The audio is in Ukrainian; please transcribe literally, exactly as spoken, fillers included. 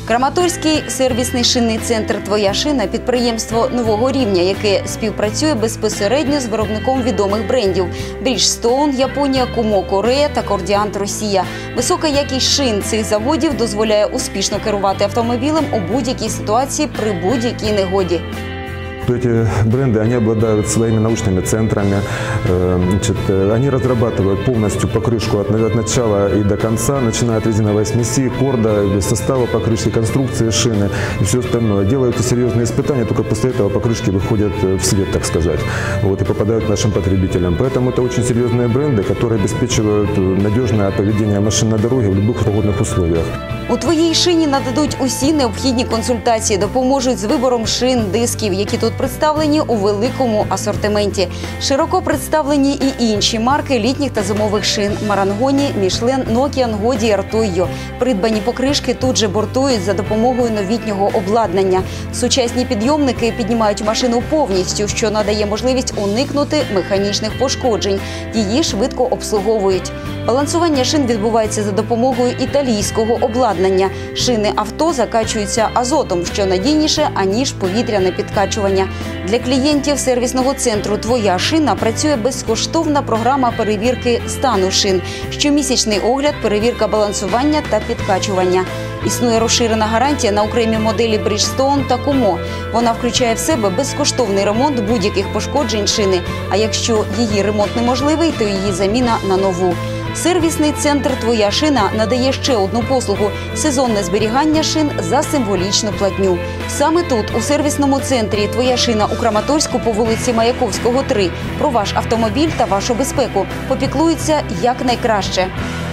Краматорський сервісний шинний центр «Твоя шина» – підприємство нового рівня, яке співпрацює безпосередньо з виробником відомих брендів – Bridgestone, Японія, Kumho, Корея та Cordiant, Росія. Висока якість шин цих заводів дозволяє успішно керувати автомобілем у будь-якій ситуації при будь-якій негоді. Эти бренды, они обладают своими научными центрами, значит, они разрабатывают полностью покрышку от, от начала и до конца, начиная от резиновой смеси, корда, состава покрышки, конструкции шины и все остальное. Делают серьезные испытания, только после этого покрышки выходят в свет, так сказать, вот, и попадают к нашим потребителям. Поэтому это очень серьезные бренды, которые обеспечивают надежное поведение машин на дороге в любых погодных условиях. У твоїй шині нададуть усі необхідні консультації, допоможуть з вибором шин, дисків, які тут представлені у великому асортименті. Широко представлені і інші марки літніх та зимових шин – Марангоні, Мішлен, Нокіан, Годієр, Тойо. Придбані покришки тут же бортують за допомогою новітнього обладнання. Сучасні підйомники піднімають машину повністю, що надає можливість уникнути механічних пошкоджень. Її швидко обслуговують. Балансування шин відбувається за допомогою італійського обладнання. Шини авто закачуються азотом, що надійніше, аніж повітряне підкачування. Для клієнтів сервісного центру «Твоя шина» працює безкоштовна програма перевірки стану шин, щомісячний огляд, перевірка балансування та підкачування. Існує розширена гарантія на окремі моделі Bridgestone та Kumho. Вона включає в себе безкоштовний ремонт будь-яких пошкоджень шини, а якщо її ремонт неможливий, то її заміна на нову. Сервісний центр «Твоя шина» надає ще одну послугу – сезонне зберігання шин за символічну платню. Саме тут, у сервісному центрі «Твоя шина» у Краматорську по вулиці Маяковського, три, про ваш автомобіль та вашу безпеку попіклуються якнайкраще.